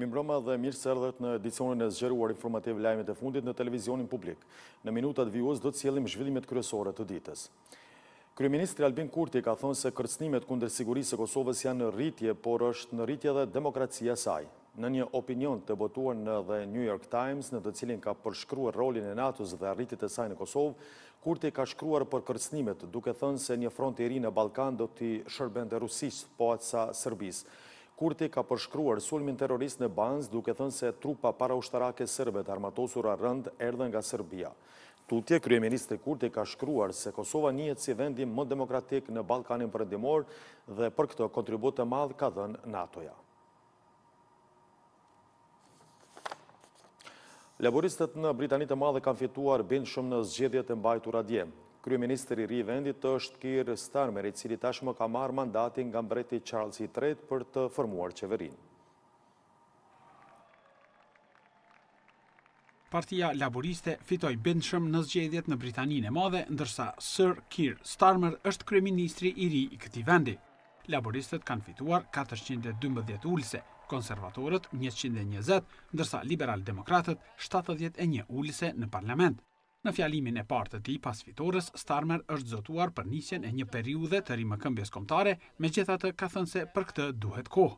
Mirëmbrëma dhe mirë se erdhët në edicionin e zgjeruar informativ lajmet e fundit në televizionin publik. Në minutat vijues do të sjellim zhvillimet kryesore të ditës. Kryeministri Albin Kurti ka thënë se kërcënimet kundër sigurisë së Kosovës janë në rritje, por është në rritje edhe demokracia e saj. Në një opinion të botuar në The New York Times, në të cilin ka përshkruar rolin e NATO-s dhe arritjet e saj në Kosovë, Kurti ka shkruar për kërcënimet, duke thënë se një front i ri në Ballkan do t'i shërbente Rusisë posa Serbisë. Kurti ka përshkruar sulmin terrorist në Banz, duke thënë se trupa paraushtarake serbe të armatosura rënd erdhën nga Serbia. Tutje, kryeministri Kurti ka shkruar se Kosova njihet si vendi më demokratik në Ballkanin Perëndimor dhe për këtë kontribut të madh ka dhënë NATO-ja. Laboristët në Britani të Madhe kanë fituar bindshëm në zgjedhjet e mbajtura dje. Kryeministri i ri i vendit është Keir Starmer, i cili tashmë ka marrë mandatin nga mbreti Charles III për të formuar qeverinë. Partia Laboriste fitoi bindshëm në zgjedhjet në Britaninë e Madhe, ndërsa Sir Keir Starmer është kryeministri i ri i këtij vendi. Laboristët kanë fituar 412 ulëse, konservatorët 120, ndërsa liberal-demokratët 71 ulëse në parlament. Në fjalimin e parë të tij pas fitores, Starmer është zotuar për nisjen e një periudhe të rimëkëmbjes kombëtare, megjithatë ka thënë se për këtë duhet kohë.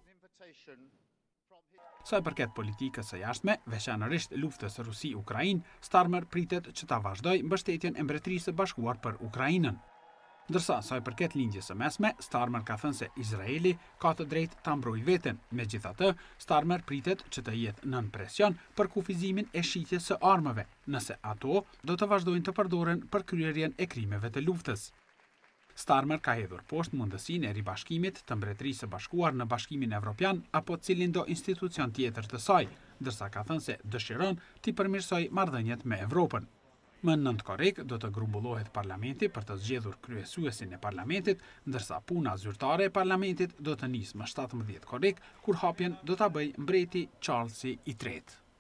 Sa i përket politikës së jashtme, veçanërisht luftës Rusi-Ukrainë, Starmer pritet që ta vazhdojë mbështetjen e Mbretërisë së Bashkuar për Ukrainën. Ndërsa sa i përket lindjes së mesme, Starmer ka thënë se Izraeli ka të drejtë ta mbrojë veten. Megjithatë, Starmer pritet që të jetë nën presion për kufizimin e shitjes së armëve, nëse ato do të vazhdojnë të përdoren për kryerjen e krimeve të luftës. Starmer ka hedhur poshtë mundësinë e ribashkimit të Mbretërisë së Bashkuar në Bashkimin Evropian apo cilin do institucion tjetër të saj, ndërsa ka thënë se dëshiron t'i përmirësojë marrëdhëniet me Evropën. Më 9 korrik do të grumbullohet parlamenti për të zgjedhur kryesuesin e parlamentit, ndërsa puna zyrtare e parlamentit do të nisë më 17 korrik, kur hapjen do ta bëjë mbreti Charlesi III.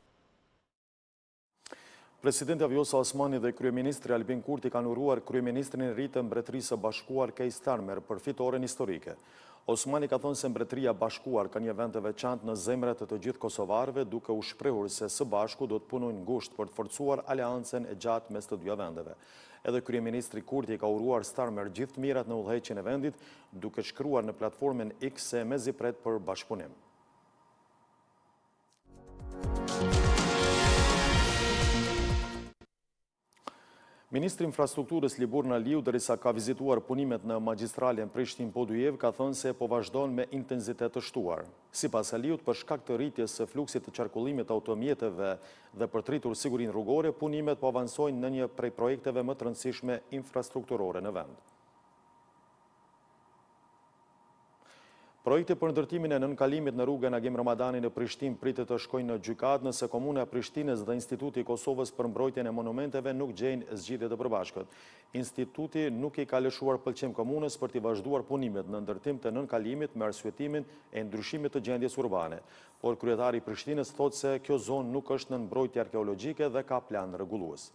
Presidenti Vjosa Osmani dhe kryeministri Albin Kurti kanë uruar kryeministrin e ri të Mbretërisë së Bashkuar Keir Starmer për fitoren historike. Osmani ka thënë se Mbretëria Bashkuar ka një vend të veçantë në zemrat të gjithë kosovarëve, duke u shprehur se së bashku do të punojnë ngushtë për të forcuar aleancën e gjatë mes të dy vendeve. Edhe kryeministri Kurti ka uruar Starmer gjithë të mirat në udhëheqjen e vendit, duke shkruar në platformën X se mezi pret për bashkëpunim. Ministri Infrastrukturës Libor Naliu, derisa ka vizituar punimet në magjistralen Prishtinë-Podujev, ka thënë se po vazhdon me intensitet të shtuar. Sipas Aliut, për shkak të rritjes së fluksit të qarkullimit të automjeteve dhe për të rritur sigurinë rrugore, punimet po avancojnë në një prej projekteve më të rëndësishme infrastrukturore në vend. Projekti për ndërtimin e nënkalimit në rrugën Agim Ramadani në Prishtinë pritet të shkojnë në gjykatë nëse Komuna e Prishtinës dhe Instituti i Kosovës për mbrojtjen e monumenteve nuk gjejnë zgjidhje të përbashkët. Instituti nuk i ka lëshuar pëlqim komunës për t'i vazhduar punimet në ndërtim të nënkalimit me arsyetimin e ndryshimit të gjendjes urbane, por kryetari i Prishtinës thotë se kjo zonë nuk është në mbrojtje arkeologjike dhe ka plan rregullues.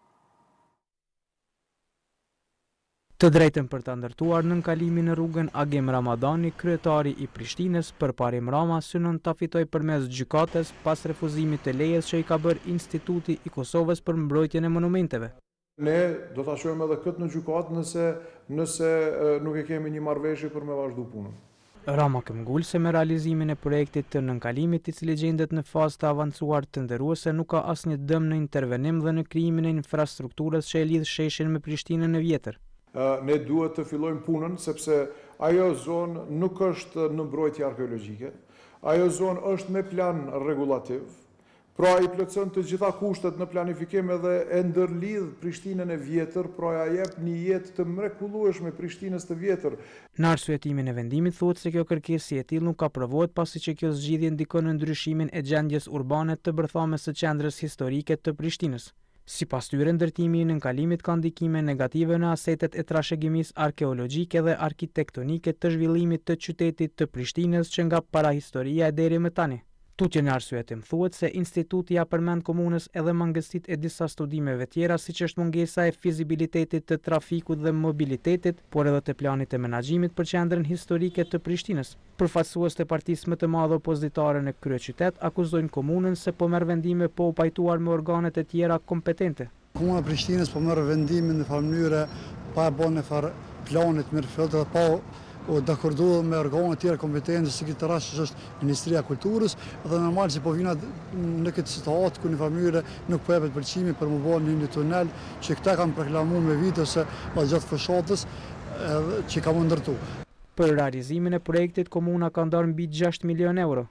Të drejtën për të ndërtuar nënkalimin në rrugën Agim Ramadani, kryetari i Prishtinës Përparim Rama synon ta fitoj përmes gjykatës pas refuzimit të lejes që i ka bërë Instituti i Kosovës për mbrojtjen e monumenteve. Ne do ta shohim edhe këtë në gjykatë nëse nuk e kemi një marrëveshje për me vazhdu punën. Rama këmbgulse me realizimin e projektit të nënkalimit, i cili gjendet në fazë të avancuar të nderuese, nuk ka asnjë dëm në intervenim dhe në krijimin e infrastrukturës që e lidh sheshin me Prishtinën e vjetër. Ne duhet të fillojmë punën, sepse ajo zonë nuk është në mbrojtje arkeologjike, ajo zonë është me plan regulativ, pra i plotson të gjitha kushtet në planifikim edhe e ndërlidh Prishtinën e vjetër, pra ja jep një jetë të mrekullueshme Prishtinës të vjetër. Në arsyetimin e vendimit thuhet se kjo kërkesë si e tillë nuk aprovohet pasi që kjo zgjidhje ndikon në ndryshimin e gjendjes urbane të bërthames së qendrës historike të Prishtinës. Sipas tyre, ndërtimi i nënkalimit ka ndikime negative në asetet e trashëgimisë arkeologjike dhe arkitektonike të zhvillimit të qytetit të Prishtinës që nga parahistoria e deri më tani. Tutje në arsyetim thuhet se instituti ja përmend komunës edhe mangësitë e disa studimeve tjera, siç është mungesa e fizibilitetit të trafikut dhe mobilitetit, por edhe të planit të menaxhimit për qendrën historike të Prishtinës. Përfaqësues të partisë më të madhe opozitare në kryeqytet akuzojnë komunën se po merr vendime pa u pajtuar me organet e tjera kompetente. Komuna e Prishtinës po merr vendimin në mënyrë pa bënë fare planit mirëfillt pa o dakordohet me organet tjera kompetente, si këtë rast që është Ministria e Kulturës, dhe normal që po vina në këtë situatë ku në familje nuk po jepet përqimi për më bërë një tunel që këta kanë proklamuar me vite ose gjatë fshatës që ka më ndërtu. Për realizimin e projektit, komuna ka ndarë mbi 6 milion euro.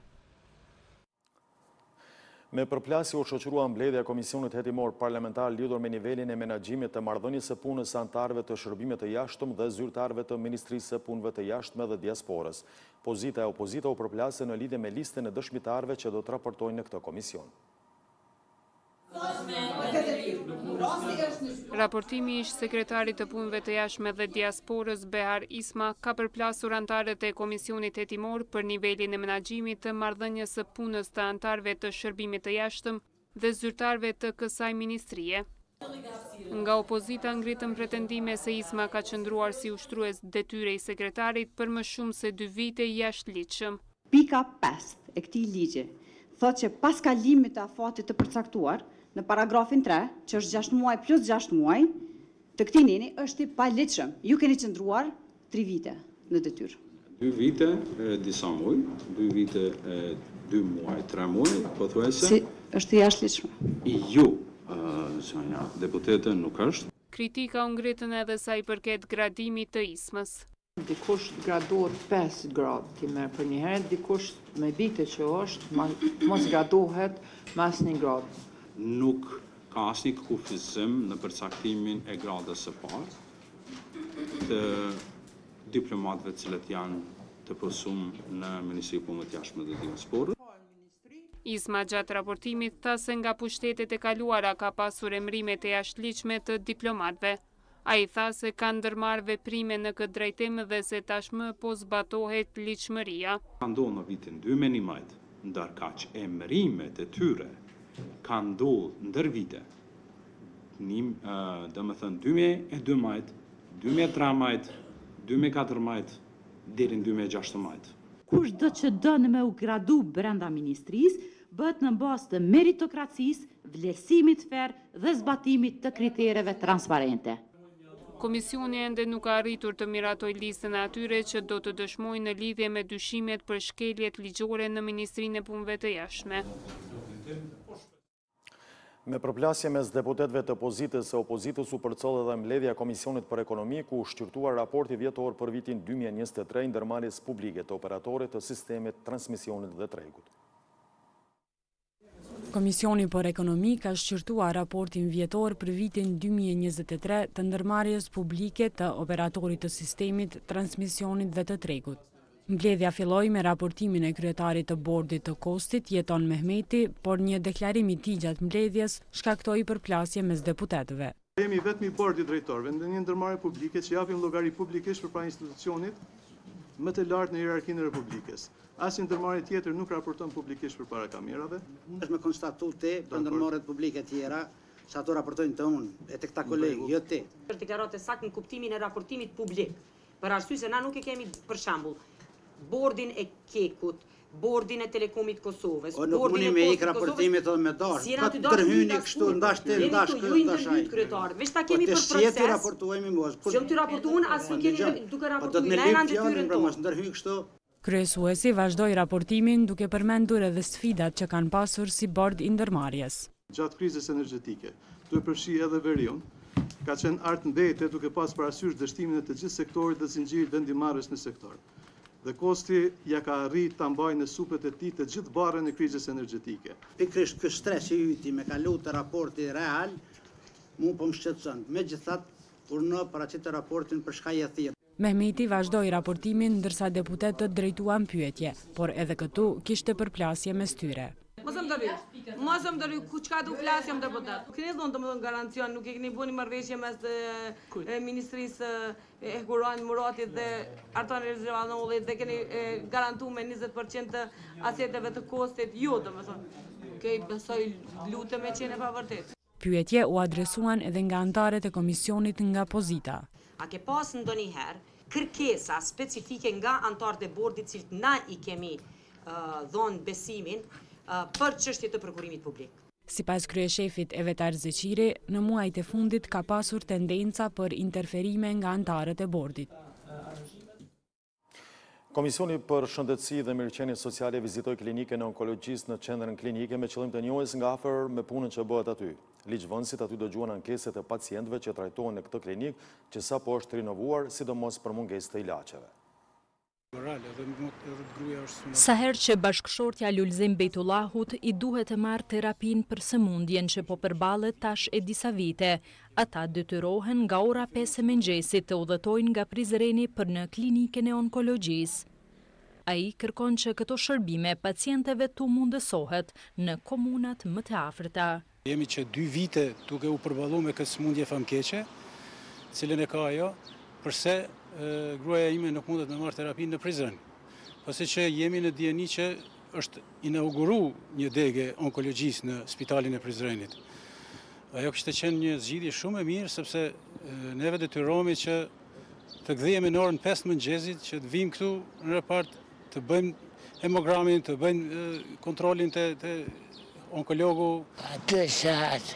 Me përplasje u shoqërua mbledhja e Komisionit Hetimor Parlamentar lidhur me nivelin e menaxhimit të marrëdhënies së punës së anëtarëve të shërbimit të jashtëm dhe zyrtarëve të Ministrisë së Punëve të Jashtme dhe Diasporës. Pozita e opozita u përplasë në lidhje me listën e dëshmitarëve që do të raportojnë në këtë komision. Raportimi ish sekretarit të punëve të jashtme dhe diasporës Behar Isma ka përplasur antarët e Komisionit Hetimor për nivelin e menaxhimit të marrëdhënies së punës të anëtarëve të shërbimit të jashtëm dhe zyrtarëve të kësaj ministrie. Nga opozita ngritën pretendime se Isma ka qëndruar si ushtrues detyre i sekretarit për më shumë se 2 vite jashtëligjshëm. Pika 5 e këtij ligji thotë që pas kalimit të afatit të përcaktuar në paragrafin 3, që është 6 muaj plus 6 muaj, të këtij neni është i paligjshëm. Ju keni qëndruar 3 vite në detyrë. 2 vite, disa muaj, 2 vite, 2 muaj, 3 muaj, pothuajse. Si është i jashtëligjshëm? Jo, zonja deputete nuk është. Kritika u ngritën edhe sa i përket gradimit të Ismës. Dikush gradohet 5 gradë ti merr për një herë, dikush me vite që është mos gradohet me asnjë gradë. Nuk ka asnjë kufizim në përcaktimin e gradës së parë të diplomatëve të cilët janë të përsuar në Ministrinë e Punëve të Jashtme dhe Diasporës. Isma gjatë raportimit tha se nga pushtetet e kaluara ka pasur emrime të jashtëligjshme të diplomatëve. Ai tha se kanë ndërmarrë veprime në këtë drejtim dhe se tashmë po zbatohet ligjshmëria. Ka ndodhur në vitin 2011, ndërkaq emrimet e tyre kanë ndodhur ndër vite. Domethënë 2012, 2013, 2014 deri në 2016. Kush do që dënë me u gradu brenda ministrisë, bëhet në bazë të meritokracisë, vlerësimit fair dhe zbatimit të kritereve transparente. Komisioni ende nuk ka arritur të miratoj listën e atyre që do të dëshmojnë në lidhje me dyshimet për shkeljet ligjore në Ministrinë e Punëve të Jashtme. Me përplasje mes deputetëve të opozitës e opozitës u përcollë edhe mbledhja e Komisionit për Ekonomi, ku u shqyrtuar raporti vjetor për vitin 2023 ndërmarrjes publike të operatorit të sistemit transmisionit dhe tregut. Komisioni për Ekonomi ka shqyrtuar raportin vjetor për vitin 2023 të ndërmarrjes publike të operatorit të sistemit, transmisionit dhe të tregut. Mbledhja filloi me raportimin e kryetarit të bordit të Kostit, Jeton Mehmeti, por një deklarim i tij gjatë mbledhjes shkaktoi përplasje mes deputetëve. Jemi vetëm i bordi drejtorëve në një ndërmarrje publike që japim llogari publikisht përpara institucionit më të lartë në hierarkinë e Republikës. Asnjë ndërmarrje tjetër nuk raporton publikisht përpara kamerave. Është me konstatute për ndërmarrjet publike tjera, që ato raportojnë të unë, e tek ta kolegë, jo ti. Është deklaratë saktë në kuptimin e raportimit publik. Për arsye se na nuk e kemi për shembull bordin e Kekut, bordin e Telekomit Kosovës, bordin e Postit raportimit edhe me dash. Po tërhyni kështu ndash ti ndash kë ndash ai. Veç ta kemi për proces. Si ti raportojmë mos. Jo ti raportuan as nuk keni duke raportuar në detyrën tonë. Mos ndërhyj kështu. Kryesuesi vazhdoi raportimin duke përmendur edhe sfidat që kanë pasur si bord i ndërmarrjes. Gjatë krizës energjetike, duhet përfshi edhe veriun, ka qenë artëmbejtje duke pas parasysh dështimin e të gjithë sektorit dhe zinxhirit vendimarrës në sektor. Dhe Kosti ja ka arrit ta mbajë në supet e tij të gjithë barrën e krizës energjetike. Pikërisht ky stres i yti me kalu të raporti real, mu po më shqetëson. Megjithatë, kur në paraqitet raportin për shkaqe thjeshtë. Mehmeti vazhdoi raportimin ndërsa deputetët drejtuan pyetje, por edhe këtu kishte përplasje mes tyre. Mos më dëry, ku qka du flasë jam deputat. Këni dhonë të më dhënë garancion, nuk e këni bu një marrëveshje mes Ministrisë e Kuran Muratit dhe Artoni Rizvanollit dhe keni garantu me 20% të aseteve të kostit, jo të më thonë. Kej besoj lutë me qene pa vërtet. Pyetje u adresuan edhe nga antarët e komisionit nga Pozita. A ke pas ndonjëherë kërkesa specifike nga antarët e bordit cilët na i kemi dhonë besimin për çështje të prokurimit publik? Sipas kryeshefit Evetar Zeqiri, në muajt e fundit ka pasur tendenca për interferime nga antarët e bordit. Komisioni për Shëndetësi dhe Mirëqenie Sociale vizitoi klinike në onkologjisë në qendrën klinike me qëllim të njohjes nga afër me punën që bëhet aty. Ligjvënësit aty dëgjuan ankeset e pacientëve që trajtohen në këtë klinikë, që sapo është rinovuar, sidomos për mungesë të ilaçeve. Sa herë që bashkëshortja Lulzim Bejtullahut i duhet të marrë terapin për sëmundjen që po përballet tash e disa vite, ata detyrohen nga ora 5 e mëngjesit të udhëtojnë nga Prizreni për në klinikën e onkologjisë. Ai kërkon që këto shërbime pacientëve tu mundësohet në komunat më të afërta. Jemi që 2 vite duke u përballuar me këtë sëmundje famkeqe, cilën e ka ajo, përse gruaja ime nuk mundet me marrë terapinë në Prizren. Pasi që jemi në dieni që është inauguru një degë onkologjisë në spitalin e Prizrenit. Ajo kishte qenë një zgjidhje shumë e mirë, sepse neve detyrohemi që të kthehemi në orën 5 mëngjesit, që të vim këtu në repart, të bëjmë hemogramin, të bëjmë kontrolin të onkologu. 2 saat,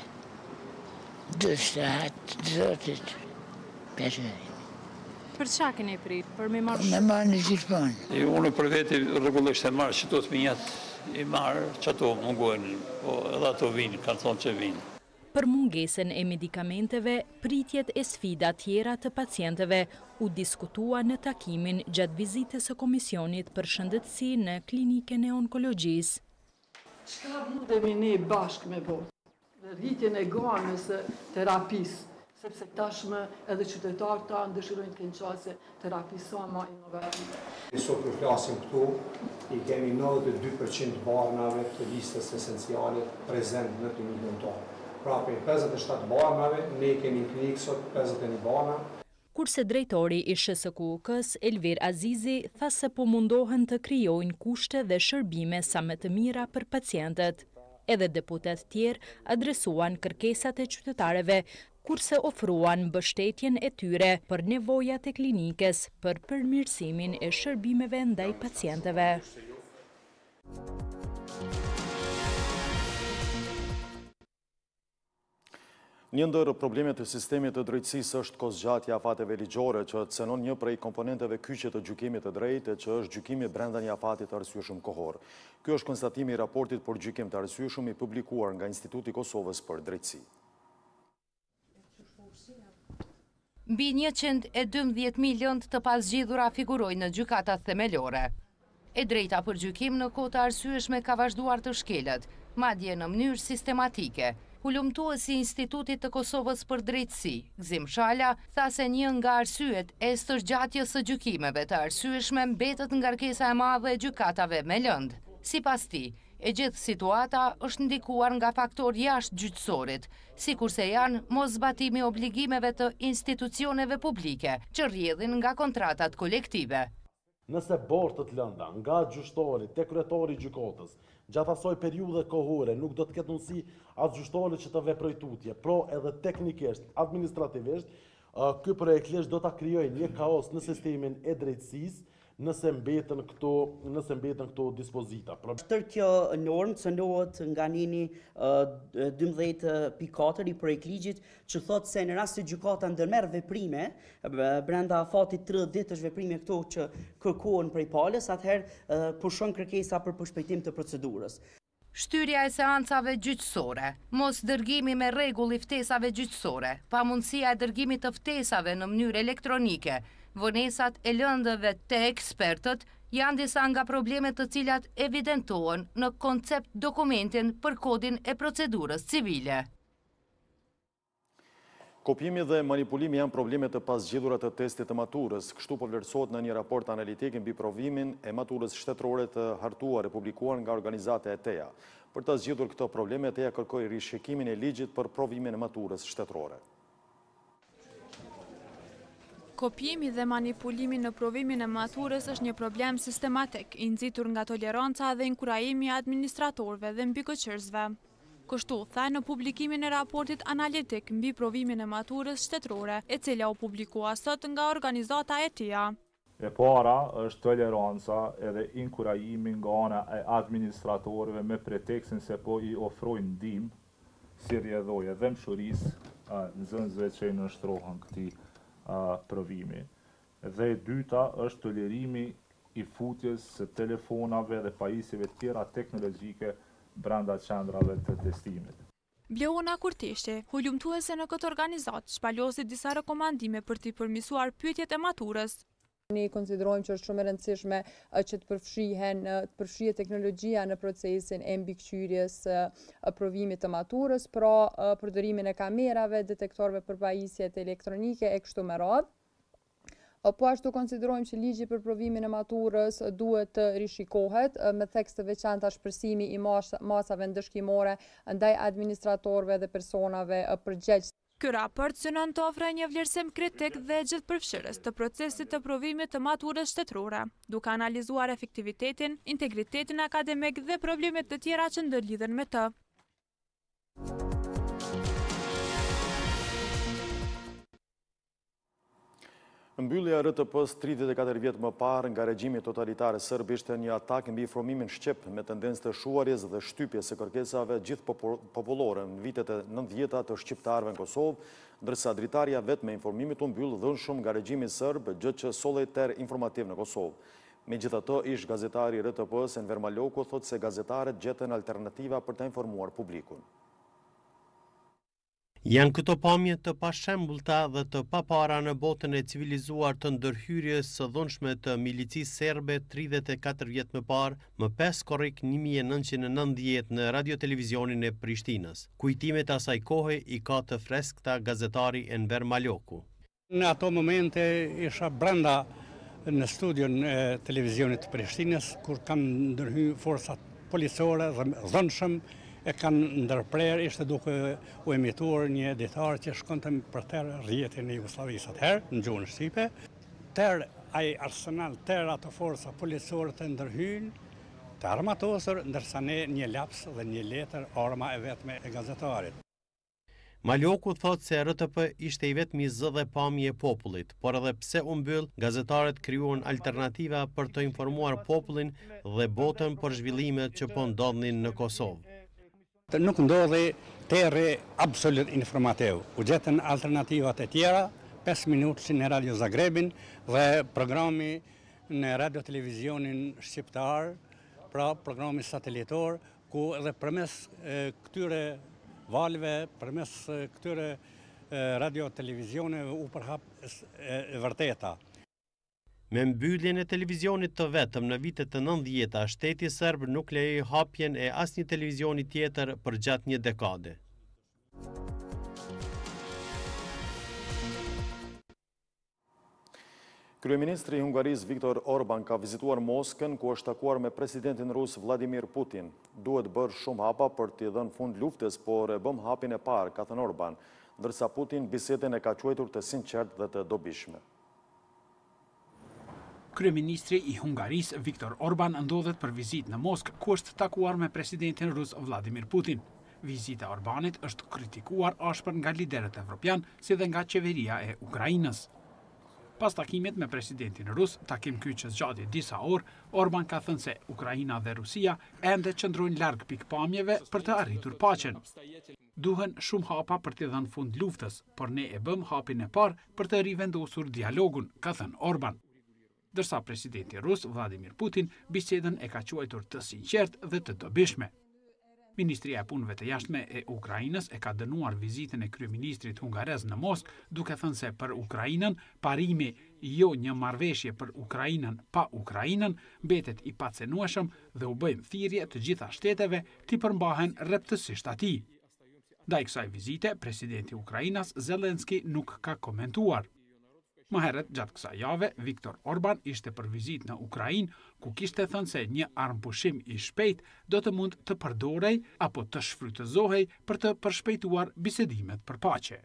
zotit, 5 minutë. Për çka keni prit? Për me marrë? Me marrë në gjithmonë. Unë për veti rregullisht e marrë që to të minjat i marrë, që ato mungojnë, po edhe ato vinë, kanë thonë që vinë. Për mungesën e medikamenteve, pritjet e sfida tjera të pacientëve u diskutua në takimin gjatë vizitës së Komisionit për Shëndetësi në klinikën e onkologjisë. Çka mundemi ne bashkë me botë? Rritjen e gamës së terapisë, sepse tashmë edhe qytetarët ta dëshirojnë të kenë qasë terapi sa ma inovative. Sot për flasim këtu, i kemi 92% barnave të listës esenciale prezent në klinikën tonë. Pra për 57 barnave, ne kemi në klinikë sot 51 barna. Kurse drejtori i SHSKUK-s, Elvir Azizi, tha se po mundohen të krijojnë kushte dhe shërbime sa më të mira për pacientët. Edhe deputet tjerë adresuan kërkesat e qytetarëve, kurse ofruan mbështetjen e tyre për nevojat e klinikës për përmirësimin e shërbimeve ndaj pacientëve. Një ndër problemet të sistemit të drejtësisë është kozgjatja afateve ligjore, që cënon një prej komponenteve kyçe të gjykimit të drejtë, që është gjykimi brenda një afatit të arsyeshëm kohor. Ky është konstatimi i raportit për gjykim të arsyeshëm i publikuar nga Instituti i Kosovës për Drejtësi. Mbi 112 milion të pasgjidhura figurojnë në gjykatat themelore. E drejta për gjykim në kohë të arsyeshme ka vazhduar të shkelet, madje në mënyrë sistematike. Hulumtuesi i Institutit të Kosovës për Drejtësi, Gzim Shala, tha se një nga arsyet e stërgjatjes së gjykimeve të arsyeshme mbetet ngarkesa e madhe e gjykatave me lëndë. Sipas tij, e gjithë situata është ndikuar nga faktor jashtë gjyqësorit, sikurse janë moszbatimi i obligimeve të institucioneve publike që rrjedhin nga kontratat kolektive. Nëse borë të lënda nga gjyqtori te kryetari i gjykatës gjatë asaj periudhe kohore nuk do të ketë mundësi as gjyqtori që të veprojë tutje, por edhe teknikisht, administrativisht, ky projektlesh do ta krijojë një kaos në sistemin e drejtësisë, nëse mbeten këto dispozita. Tërë kjo normë cënohet nga nini 12.4 i projektligjit, që thotë se në rast se gjykata ndërmerr veprime brenda afatit 30 ditësh veprime këto që kërkohen prej palës, atëherë pushon kërkesa për përshpejtim të procedurës. Shtyrja e seancave gjyqësore, mos dërgimi me rregull i ftesave gjyqësore, pamundësia e dërgimit të ftesave në mënyrë elektronike, vonesat e lëndëve të ekspertët janë disa nga problemet të cilat evidentohen në koncept dokumentin për kodin e procedurës civile. Kopjimi dhe manipulimi janë problemet të pasgjidhura të testit të maturës, kështu po vlerësohet në një raport analitik mbi provimin e maturës shtetërore të hartuar e publikuar nga organizata ETEA. Për të zgjidhur këto probleme, TEA kërkoi rishikimin e ligjit për provimin e maturës shtetërore. Kopjimi dhe manipulimi në provimin e maturës është një problem sistematik, i nxitur nga toleranca dhe inkurajimi i administratorëve dhe mbikëqyrësve. Kështu, tha në publikimin e raportit analitik mbi provimin e maturës shtetërore, e cila u publikua sot nga organizata e TEA. E para është toleranca edhe inkurajimi nga ana e administratorëve me pretekstin se po i ofrojnë ndihmë si rrjedhoje dhe mshurisë nxënësve që i nështrohen këtij provimi. Dhe e dyta është tolerimi i futjes së telefonave dhe pajisjeve tjera teknologjike brenda qendrave të testimit. Bleona Kurteshti, hulumtuese në këtë organizatë, shpalosi disa rekomandime për t'i përmirësuar pyetjet e maturës. Ne konsiderojmë që është shumë e rëndësishme që të përfshihet teknologjia në procesin e mbikëqyrjes provimit të maturës, pra përdorimin e kamerave, detektorëve për pajisjet elektronike e kështu me radhë. Po ashtu konsiderojmë që ligji për provimin e maturës duhet të rishikohet me tekst të veçantë shpërsimi i masave ndëshkimore ndaj administratorëve dhe personave përgjegjës. Ky raport synon të ofrojë një vlerësim kritik dhe gjithëpërfshirës të procesit të provimit të maturës shtetërore, duke analizuar efektivitetin, integritetin akademik dhe problemet të tjera që ndërlidhen me të. Mbyllja e RTP-s 34 vjet më parë nga regjimi totalitar serb ishte një atak mbi formimin shqip me tendencë të shuarjes dhe shtypjes së kërkesave gjithë popullore në vitet e 90-ta të shqiptarëve në Kosovë, ndërsa dritarja vetë me informimit u mbyll dhënshëm nga regjimi serb, gjë që sollej ter informativ në Kosovë. Megjithatë, ish gazetari i RTP-s Enver Maloku thotë se gazetarët gjetën alternativa për të informuar publikun. Janë këto pamje të pashembullta dhe të papara në botën e civilizuar të ndërhyrjes së dhunshme të milicisë serbe 34 vjet më parë, më 5 korrik 1990 në radiotelevizionin e Prishtinës. Kujtimet asaj kohe i ka të freskëta gazetari Enver Maloku. Në ato momente isha brenda në studion e televizionit të Prishtinës, kur kanë ndërhyrë forcat policore dhe dhunshëm, e kanë ndërprer, ishte duke u emituar një editar që shkonte për tërë rrjetin e Jugosllavisë atëherë, në gjuhën shqipe. Tërë ai arsenal, tërë ato forca policore të ndërhyjnë, të armatosur, ndërsa ne një laps dhe një letër arma e vetme e gazetarit. Maloku thot se RTP ishte i vetmi zë dhe pamje e popullit, por edhe pse u mbyll, gazetarët krijuan alternativa për të informuar popullin dhe botën për zhvillimet që po ndodhin në Kosovë. Nuk ndodhi terri absolut informativ. U gjetën alternativat e tjera, 5 minutë në Radio Zagrebin dhe programi në radio-televizionin shqiptar, pra programi satelitor, ku edhe përmes këtyre valve, përmes këtyre radio-televizioneve u përhap e vërteta. Me mbylljen e televizionit të vetëm në vitet të 90-ta, shteti serb nuk lejoi hapjen e asnjë televizioni tjetër për gjatë një dekade. Kryeministri i Hungarisë Viktor Orban ka vizituar Moskën, ku është takuar me presidentin rus Vladimir Putin. Duhet bërë shumë hapa për t'i dhënë fund luftës, por e bëm hapin e parë, ka thënë Orban, ndërsa Putin bisedën e ka quajtur të sinqertë dhe të dobishme. Kryeministri i Hungarisë Viktor Orban ndodhet për vizitë në Moskë, ku është takuar me presidentin rus Vladimir Putin. Vizita e Orbanit është kritikuar ashpër nga liderët evropian, si dhe nga qeveria e Ukrainës. Pas takimit me presidentin rus, takim ky që zgjati disa orë, Orban ka thënë se Ukraina dhe Rusia ende qëndrojnë larg pikpamjeve për të arritur paqen. Duhen shumë hapa për të dhënë fund luftës, por ne e bëm hapin e parë për të rivendosur dialogun, ka thënë Orban. Dërsa presidenti rus Vladimir Putin bisedën e ka quajtur të sinqertë dhe të dobishme. Ministria e Punëve të Jashtme e Ukrainës e ka dënuar vizitën e kryeministrit hungarez në Moskë, duke thënë se për Ukrainën parimi jo një marrëveshje për Ukrainën pa Ukrainën mbetet i pacenueshëm dhe u bëjmë thirrje të gjitha shteteve t'i përmbahen rreptësisht atij. Ndaj kësaj vizite, presidenti i Ukrainës Zelenski nuk ka komentuar. Më herët, gjatë kësaj jave, Viktor Orban ishte për vizitë në Ukrainë, ku kishte thënë se një armëpushim i shpejt do të mund të përdorej apo të shfrytëzohej për të përshpejtuar bisedimet për paqe.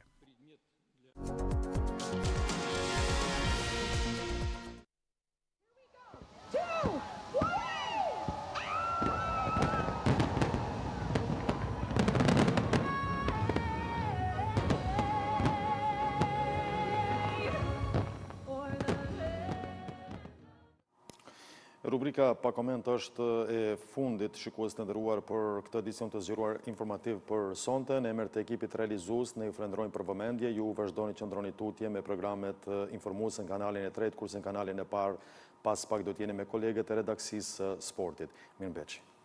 Rubrika pa koment është e fundit, shikues të nderuar, për këtë edicion të zgjeruar informativ për sonte. Në emër të ekipit realizues, ne ju falenderojmë për vëmendje. Ju vazhdoni që ndroni tutje me programet informuese në kanalin e tretë, kurse në kanalin e parë pas pak do t'jeni me kolegët e redaksisë sportit. Mirëmbëngjes.